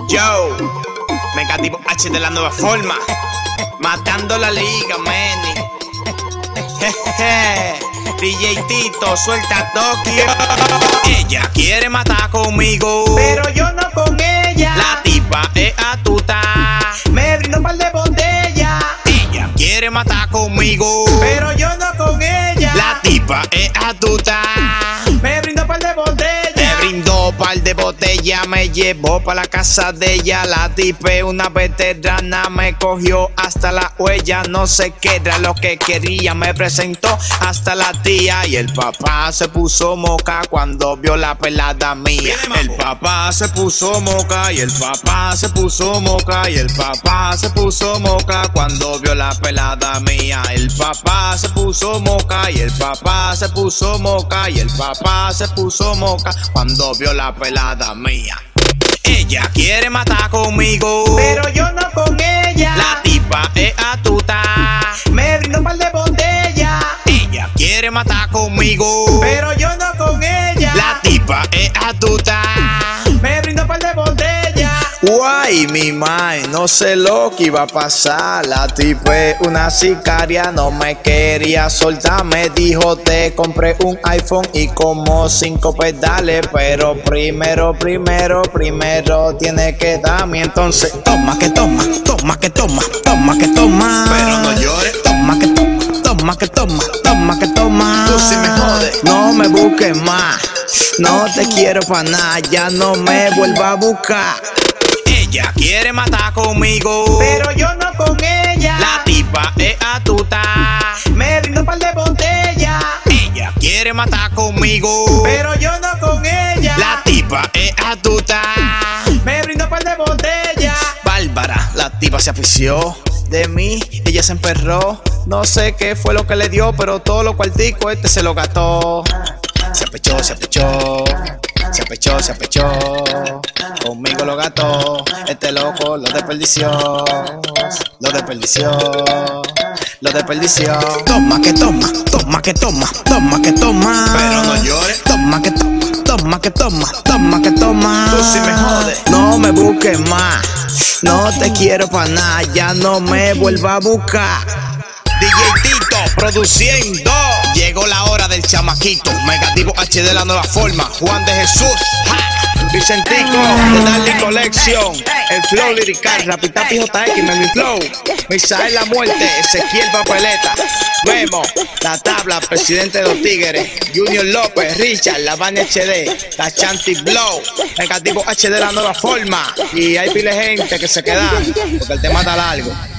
Yo, Negativo H de la nueva forma, matando la liga, Manny. DJ Tito, suelta Tokio. Ella quiere matar conmigo, pero yo no con ella. La tipa es atuta, me brindo un par de botellas. Ella quiere matar conmigo, pero yo no con ella. La tipa es atuta, me brindo un par de botellas. Me brindó par de botellas, me llevó pa' la casa de ella. La tipa es una veterana, me cogió hasta la huella. No sé qué era lo que quería, me presentó hasta la tía. Y el papá se puso moca cuando vio la pelada mía. El papá se puso moca y el papá se puso moca y el papá se puso moca cuando vio la pelada mía. El papá se puso moca y el papá se puso moca y el papá se puso moca cuando vio la pelada mía. Ella quiere matar conmigo, pero yo no con ella. La tipa es atuta, me brindo un par de botellas. Ella quiere matar conmigo, pero yo no con ella. La tipa es atuta, me brindo un par de botellas. Guay, mi mae, no sé lo que iba a pasar. La tipa es una sicaria, no me quería soltar. Me dijo te compré un iPhone y como 5 pedales, pero primero tiene que darme. Entonces toma que toma, toma que toma, toma que toma, pero no llores. Toma que toma, toma que toma, toma que toma. Tú sí me jodes, no me busques más. No te quiero pa' nada, ya no me vuelva a buscar. Ella quiere matar conmigo, pero yo no con ella. La tipa es atuta, me brindo un par de botellas. Ella quiere matar conmigo, pero yo no con ella. La tipa es atuta, me brindo un par de botellas. Bárbara, la tipa se afició de mí, ella se emperró. No sé qué fue lo que le dio, pero todo lo cuartico este se lo gastó. Se apechó, se apechó, se apechó, se apechó. Conmigo lo gastó, este loco lo desperdició, lo desperdició, lo desperdició. Toma que toma, toma que toma, toma que toma, pero no llores. Toma que toma, toma que toma, toma que toma. Tú sí me jodes, no me busques más. No te quiero pa' nada, ya no me vuelva a buscar. DJ Tito produciendo. Llegó la hora del chamaquito. Negativo H de la nueva forma. Juan de Jesús, Vicentico de Darly Collection. El flow lirical, Rapitapi JX, mi flow. Misael La Muerte, Ezequiel Papeleta. Vemos la tabla, presidente de los Tigres. Junior López, Richard, La Bani HD, la Chanti Blow. Negativo H de la nueva forma. Y hay pile gente que se queda porque el tema está largo.